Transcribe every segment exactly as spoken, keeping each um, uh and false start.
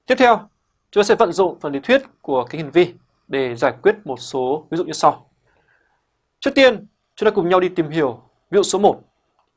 Tiếp theo, chúng ta sẽ vận dụng phần lý thuyết của kính hiển vi để giải quyết một số ví dụ như sau. Trước tiên, chúng ta cùng nhau đi tìm hiểu ví dụ số một.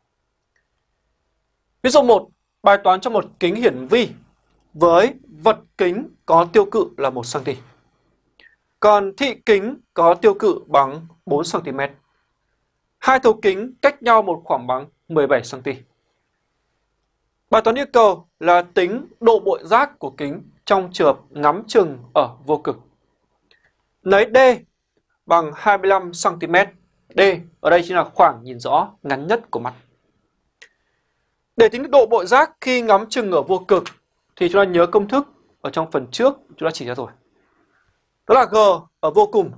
Ví dụ một, bài toán cho một kính hiển vi với vật kính có tiêu cự là một xăng ti mét. Còn thị kính có tiêu cự bằng bốn xăng ti mét. Hai thấu kính cách nhau một khoảng bằng mười bảy xăng ti mét. Bài toán yêu cầu là tính độ bội giác của kính trong trường hợp ngắm chừng ở vô cực. Lấy D bằng hai mươi lăm xăng ti mét. D ở đây chính là khoảng nhìn rõ ngắn nhất của mắt. Để tính độ bội giác khi ngắm chừng ở vô cực thì chúng ta nhớ công thức ở trong phần trước chúng ta chỉ ra rồi. Đó là G ở vô cùng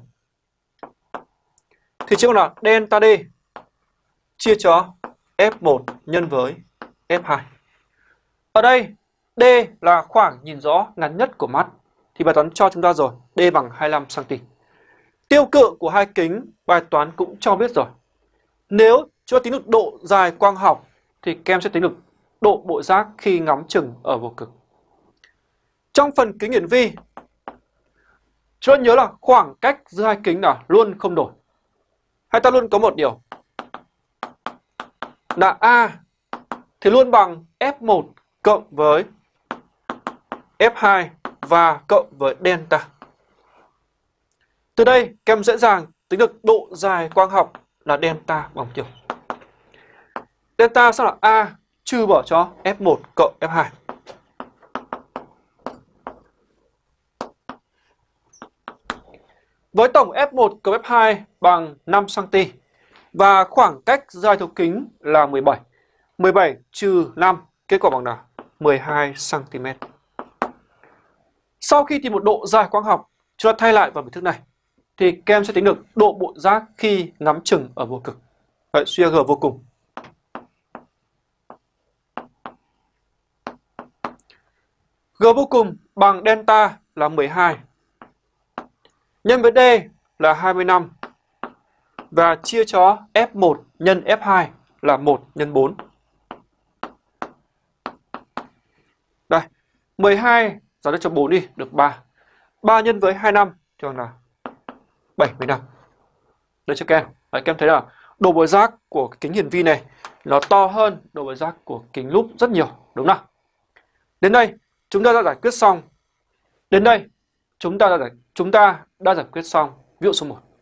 thì chỉ là delta D chia cho F một nhân với F hai. Ở đây D là khoảng nhìn rõ ngắn nhất của mắt thì bài toán cho chúng ta rồi, D bằng hai mươi lăm xăng ti mét. Tiêu cự của hai kính bài toán cũng cho biết rồi. Nếu cho tính được độ dài quang học thì các em sẽ tính được độ bội giác khi ngắm chừng ở vô cực. Trong phần kính hiển vi, chúng ta nhớ là khoảng cách giữa hai kính là luôn không đổi. Hay ta luôn có một điều là A thì luôn bằng F một cộng với F hai và cộng với delta. Từ đây, các em dễ dàng tính được độ dài quang học là delta bằng nhiêu. Delta sẽ là A trừ bỏ cho F một cộng F hai. Với tổng F một cộng F hai bằng năm xăng ti mét và khoảng cách giữa hai thấu kính là mười bảy. mười bảy trừ năm, kết quả bằng là mười hai xăng ti mét. Sau khi tìm một độ dài quang học, chúng ta thay lại vào biểu thức này thì các em sẽ tính được độ bội giác khi ngắm chừng ở vô cực. Vậy suy ra G vô cùng. G vô cùng bằng delta là mười hai nhân với D là hai mươi lăm và chia cho F một nhân F hai là một nhân bốn. Đây, mười hai giảm được cho bốn đi, được ba. ba nhân với hai mươi lăm cho là bảy mươi lăm. Đây cho các em. Đấy, các em thấy là độ bội giác của kính hiển vi này nó to hơn độ bội giác của kính lúp rất nhiều, đúng không? Đến đây, chúng ta đã giải quyết xong. Đến đây, chúng ta đã giải, chúng ta đã giải quyết xong ví dụ số một.